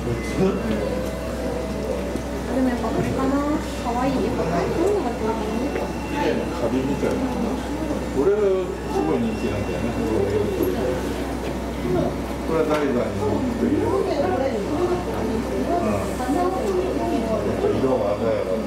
でもやっぱこれかな。可愛い。やっぱこういうのが可愛い。 綺麗なカビみたいな。これすごい人気なんだよね。これは台座に持って入れる。色が鮮やか。